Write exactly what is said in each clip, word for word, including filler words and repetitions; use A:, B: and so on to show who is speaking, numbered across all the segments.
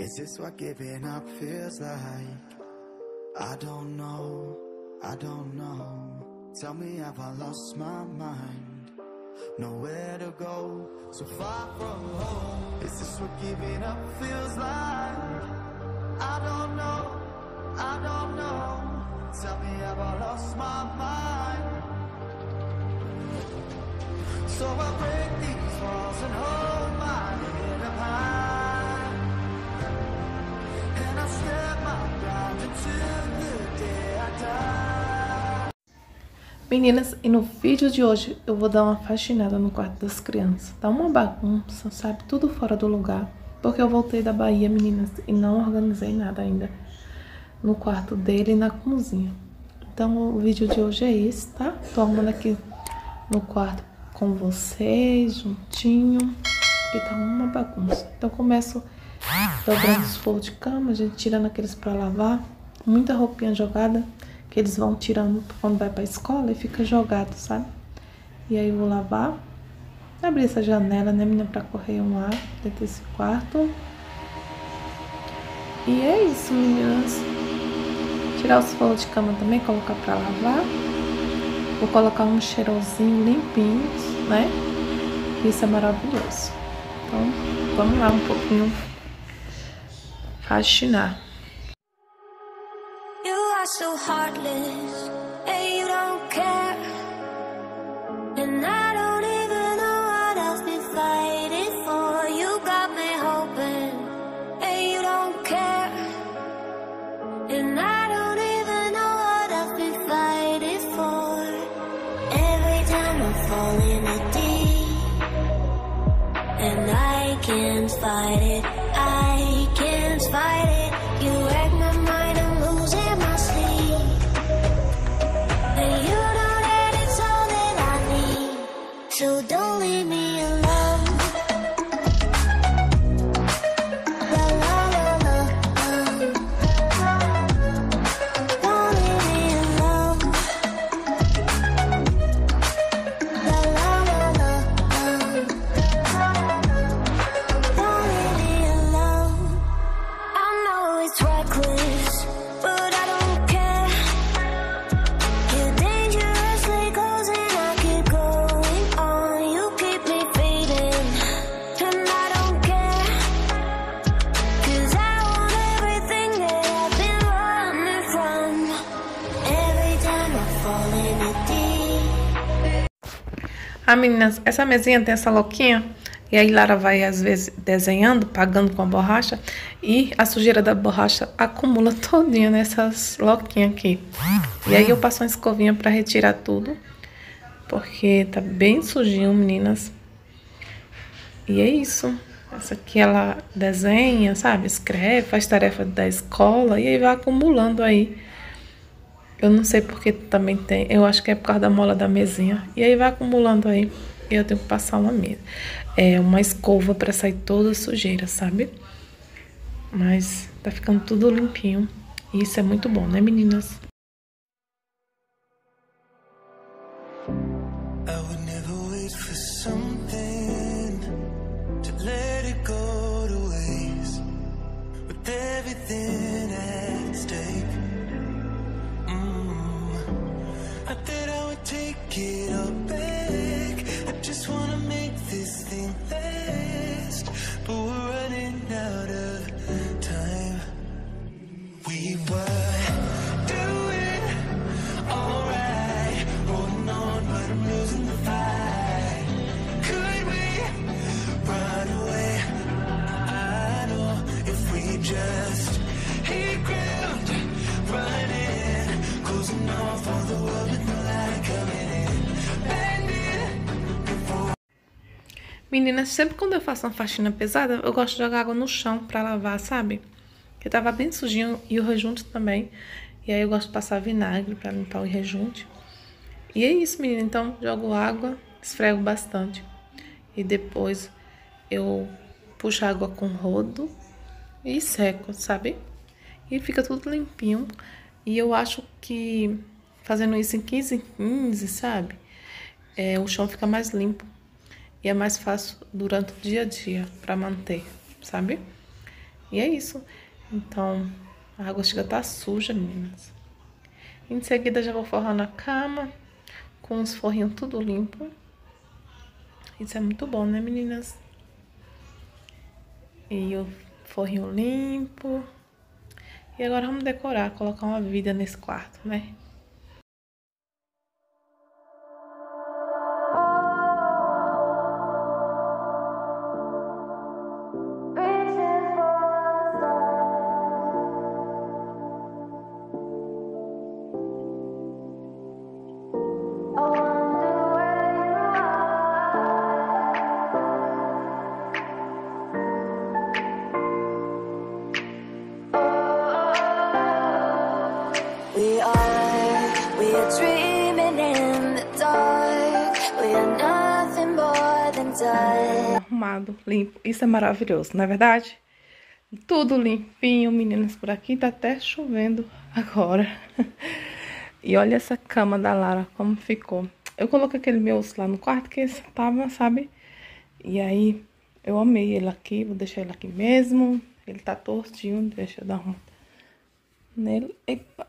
A: Is this what giving up feels like? I don't know, I don't know. Tell me, have I lost my mind? Nowhere to go, so far from home. Is this what giving up feels like? I don't know, I don't know. Tell me, have I lost my mind? So I break these walls and hold my head up high, and I step my ground until the day I die.
B: Meninas, e no vídeo de hoje eu vou dar uma faxinada no quarto das crianças. Tá uma bagunça, sabe? Tudo fora do lugar. Porque eu voltei da Bahia, meninas, e não organizei nada ainda no quarto dele e na cozinha. Então o vídeo de hoje é esse, tá? Tô arrumando aqui no quarto com vocês, juntinho. E tá uma bagunça. Então eu começo dobrando os forros de cama, a gente tirando aqueles pra lavar. Muita roupinha jogada, que eles vão tirando quando vai pra escola e fica jogado, sabe? E aí eu vou lavar. Abrir essa janela, né, menina, pra correr um ar dentro desse quarto. E é isso, meninas. Tirar os forros de cama também, colocar pra lavar. Vou colocar um cheirosinho limpinho, né? Isso é maravilhoso. Então, vamos lá um pouquinho faxinar.
C: You are so heartless, and you don't care. And I don't even know what else been fighting for. You got me hoping, and you don't care. And I don't even know what else been fighting for. Every time I fall in a deep, and I can't fight it, I can't fight it. You wreck my mind, I'm losing my sleep. And you know that it's all that I need, so don't leave me alone. La la la la, don't leave me alone. La la la la, don't leave me alone. I know it's reckless, but I don't care. You're dangerously close and I keep going on. You keep me fading, and I don't care. Cause I want everything that I've been running from. Every time I fall in a deep.
B: Ah, meninas, essa mesinha tem essa louquinha. E aí Lara vai, às vezes, desenhando, pagando com a borracha. E a sujeira da borracha acumula todinha nessas loquinhas aqui. E aí eu passo uma escovinha pra retirar tudo. Porque tá bem sujinho, meninas. E é isso. Essa aqui ela desenha, sabe? Escreve, faz tarefa da escola. E aí vai acumulando aí. Eu não sei porque também tem. Eu acho que é por causa da mola da mesinha. E aí vai acumulando aí. E eu tenho que passar uma mesa. É uma escova pra sair toda a sujeira, sabe? Mas tá ficando tudo limpinho. E isso é muito bom, né, meninas?
A: I would never wait for something to let it go to waste, with everything at stake. Mm. I thought I would take it all back. I just wanna make this thing last, but we're running out of time. We were doing alright, holding on, but I'm losing the fight. Could we run away? I know if we just hit ground, running, closing off all the world with the light coming in, bending before.
B: Meninas, sempre quando eu faço uma faxina pesada, eu gosto de jogar água no chão pra lavar, sabe? Porque tava bem sujinho e o rejunte também. E aí eu gosto de passar vinagre pra limpar o rejunte. E é isso, menina. Então, jogo água, esfrego bastante. E depois eu puxo a água com rodo e seco, sabe? E fica tudo limpinho. E eu acho que fazendo isso em quinze em quinze, sabe? É, o chão fica mais limpo. E é mais fácil durante o dia a dia pra manter, sabe? E é isso. Então, a água chega a tá suja, meninas. Em seguida, já vou forrar na cama, com os forrinhos tudo limpo. Isso é muito bom, né, meninas? E o forrinho limpo. E agora vamos decorar, colocar uma vida nesse quarto, né?
C: We are, we are dreaming in the dark. We are nothing more than dust.
B: Arrumado, limpo. Isso é maravilhoso, não é verdade? Tudo limpinho, meninas, por aqui tá até chovendo agora. E olha essa cama da Lara, como ficou. Eu coloquei aquele meu osso lá no quarto, que esse tava, sabe? E aí, eu amei ele aqui, vou deixar ele aqui mesmo. Ele tá tortinho, deixa eu dar uma nele. Epa.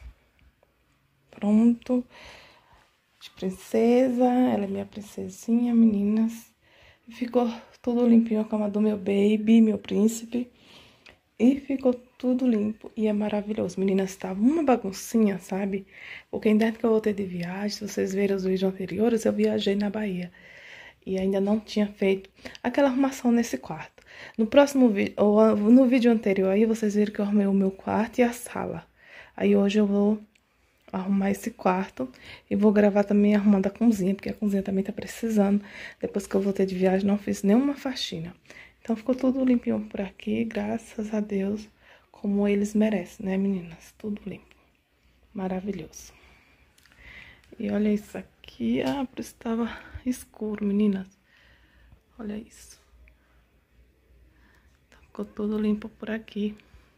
B: Pronto. De princesa, ela é minha princesinha, meninas. Ficou tudo limpinho a cama do meu baby, meu príncipe. E ficou tudo limpo e é maravilhoso. Meninas, tava uma baguncinha, sabe? Porque ainda que eu voltei de viagem, se vocês verem os vídeos anteriores, eu viajei na Bahia. E ainda não tinha feito aquela arrumação nesse quarto. No próximo vídeo, ou no vídeo anterior aí, vocês viram que eu arrumei o meu quarto e a sala. Aí hoje eu vou arrumar esse quarto e vou gravar também arrumando a cozinha, porque a cozinha também tá precisando. Depois que eu voltei de viagem, não fiz nenhuma faxina. Então, ficou tudo limpinho por aqui, graças a Deus, como eles merecem, né, meninas? Tudo limpo. Maravilhoso. E olha isso aqui. Ah, por isso estava escuro, meninas. Olha isso. Então, ficou tudo limpo por aqui.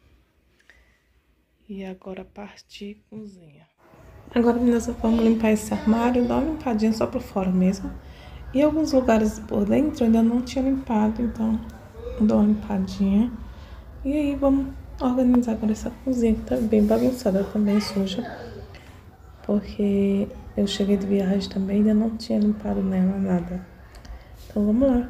B: E agora partir cozinha. Agora, meninas, vamos limpar esse armário, dar uma limpadinha só por fora mesmo. E alguns lugares por dentro eu ainda não tinha limpado, então dou uma limpadinha. E aí vamos organizar agora essa cozinha, que tá bem bagunçada, também suja. Porque eu cheguei de viagem também e ainda não tinha limpado nela nada. Então vamos lá.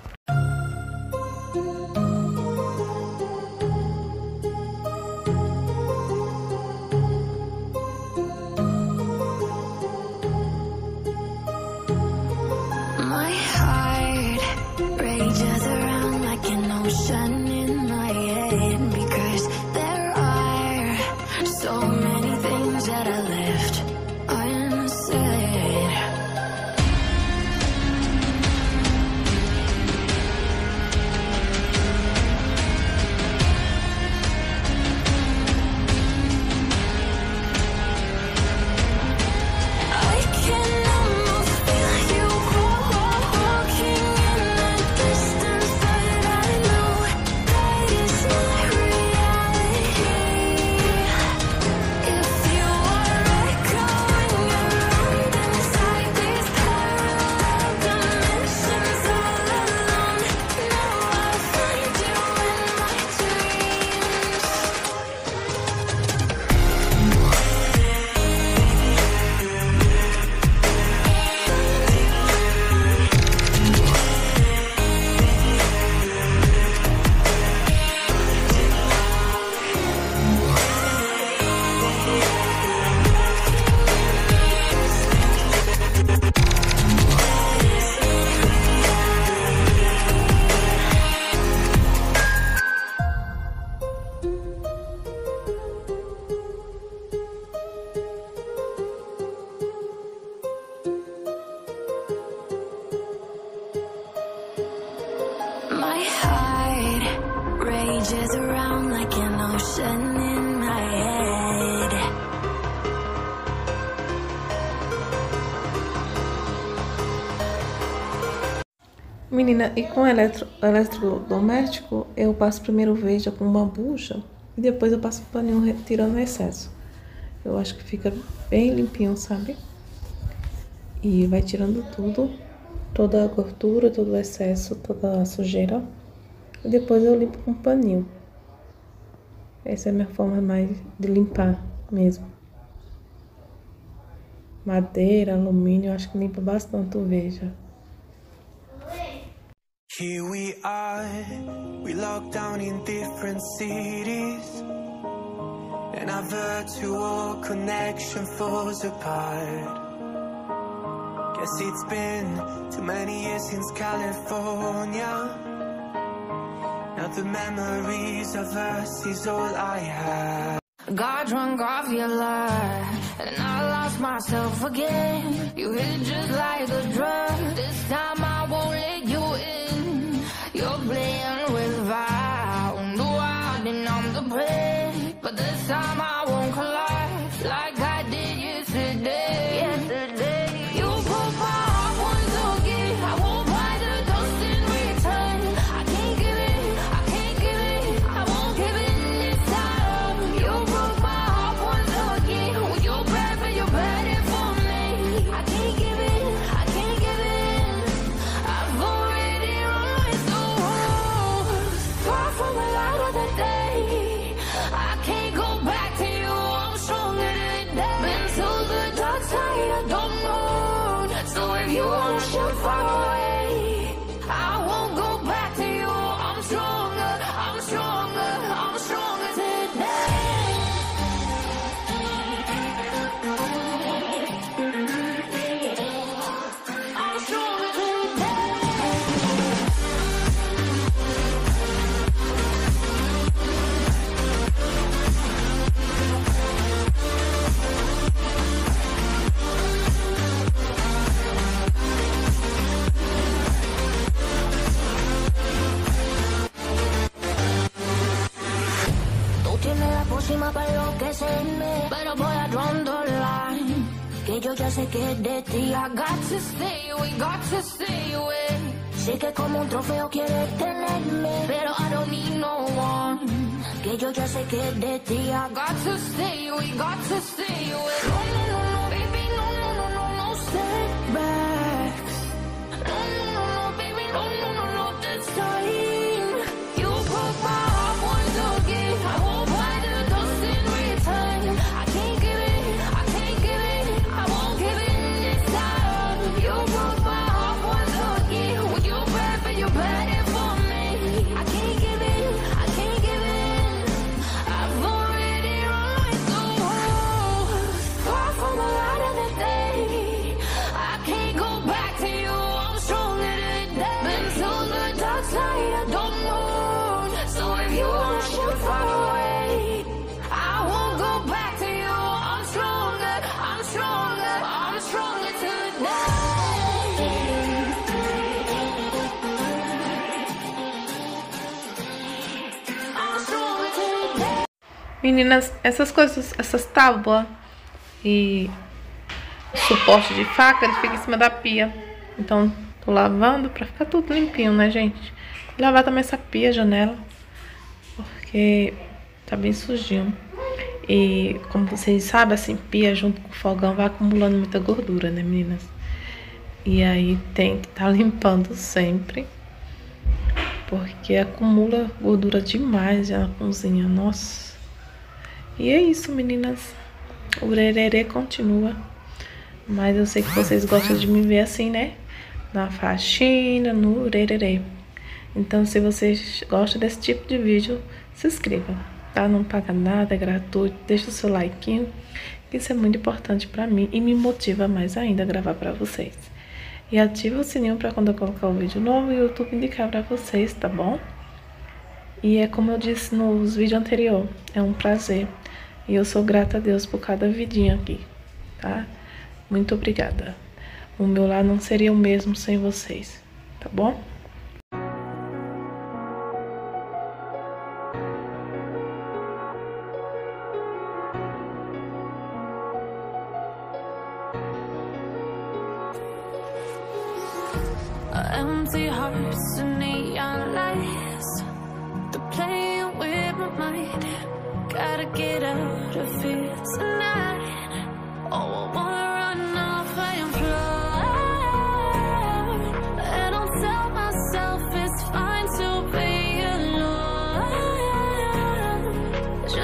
C: rages around like an ocean in my head.
B: Menina, e com eletro, eletrodoméstico, eu passo primeiro veja com uma bucha e depois eu passo o paninho tirando o excesso. Eu acho que fica bem limpinho, sabe? E vai tirando tudo, toda a gordura, todo o excesso, toda a sujeira. E depois eu limpo com um paninho. Essa é a minha forma mais de limpar mesmo. Madeira, alumínio, acho que limpa bastante o veja.
A: Here we are, we locked down in different cities, and our virtual connection falls apart. Guess it's been too many years since California. Now the memories of us is all I have.
C: Got drunk off your lie, and I lost myself again. You hit just like a drug. This time I won't let you in. You're playing with fire. No, I didn't on the play, but this time I won't collide like I did yesterday. Yesterday, you broke my heart once again. I won't buy the dust in return. I can't give it, I can't give it, I won't give it this time. You broke my heart once again. With your breath and your bad for me. I can't give it, I can't give it. I've already run so far from the light of the day. I can't go back to you. I'm stronger today. Been to the dark side, I don't know. So if you wanna shoot far away, I won't go back to you. I'm stronger, I'm stronger, I'm stronger today. I'm stronger today. Tú tienes la pócima para enloquecerme, pero voy a draw the line. Que yo ya sé que es de ti. I got to stay away, got to stay away. Sé que como un trofeo quieres tenerme, pero I don't need no one. Que yo ya sé que es de ti. I got to stay away, got to stay away. No, no, no, no, baby, no, no, no, no, no setbacks. No, no, no, no, baby, no, no, no, no, this time. You broke my heart once again. I won't buy the dust in return. I can't give it, I can't give it, I won't give it this time. You broke my heart once again. With your breath and your bad for me. I can't give it, I can't give it. I've already run so far from the light of the day. I can't go back to you. I'm stronger today. Been to the dark side, I don't know. So if you wanna shoot far away, I won't go back to you. I'm stronger, I'm stronger, I'm stronger today. I'm stronger today.
B: Meninas, essas coisas, essas tábuas e suporte de faca, ele fica em cima da pia. Então, tô lavando pra ficar tudo limpinho, né, gente? E lavar também essa pia, janela, porque tá bem sujinho. E como vocês sabem, assim, pia junto com o fogão vai acumulando muita gordura, né, meninas? E aí tem que estar limpando sempre, porque acumula gordura demais já na cozinha, nossa. E é isso, meninas. O rererê continua. Mas eu sei que vocês gostam de me ver assim, né? Na faxina, no rererê. Então, se vocês gostam desse tipo de vídeo, se inscreva, tá? Não paga nada, é gratuito. Deixa o seu like, que isso é muito importante pra mim e me motiva mais ainda a gravar pra vocês. E ativa o sininho pra quando eu colocar o vídeo novo e o YouTube indicar pra vocês, tá bom? E é como eu disse nos vídeos anteriores, é um prazer. E eu sou grata a Deus por cada vidinha aqui, tá? Muito obrigada. O meu lar não seria o mesmo sem vocês, tá bom?
C: Empty hearts and neon lights, they're playing with my mind. Gotta get out of here tonight. Oh, I wanna run off and fly, and I'll tell myself it's fine to be alone.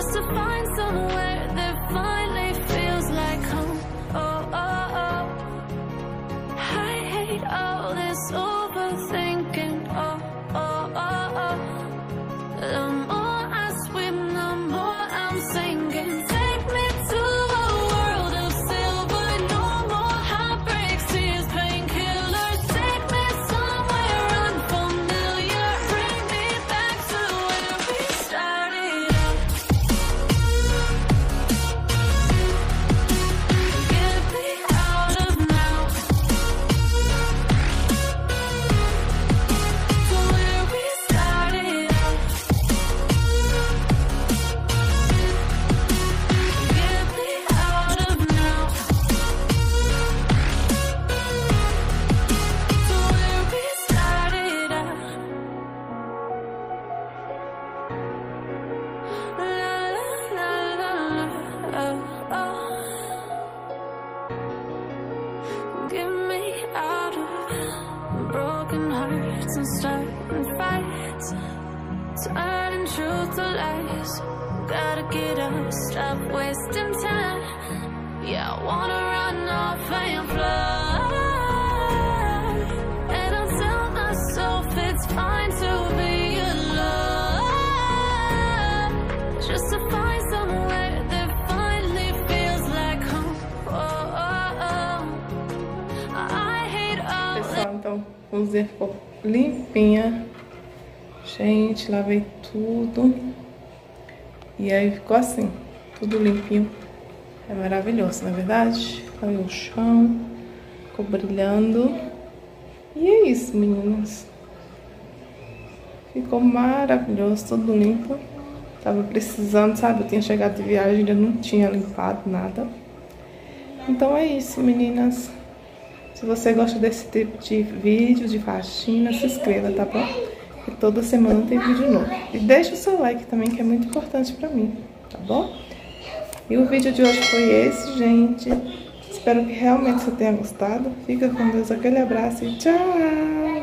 C: and starting fights, turning truth to lies. Gotta get up, stop wasting time. Yeah, I wanna run off and fly. And I'll tell myself it's fine to be alone, just to find somewhere that finally feels like home. Oh, oh, oh. I hate all.
B: Pessoal, então a cozinha ficou limpinha. Gente, lavei tudo. E aí ficou assim, tudo limpinho. É maravilhoso, não é verdade? Lavei o chão, ficou brilhando. E é isso, meninas. Ficou maravilhoso, tudo limpo. Tava precisando, sabe? Eu tinha chegado de viagem, ainda não tinha limpado nada. Então é isso, meninas. Se você gosta desse tipo de vídeo de faxina, se inscreva, tá bom? E toda semana tem vídeo novo. E deixa o seu like também, que é muito importante pra mim, tá bom? E o vídeo de hoje foi esse, gente. Espero que realmente você tenha gostado. Fica com Deus, aquele abraço e tchau!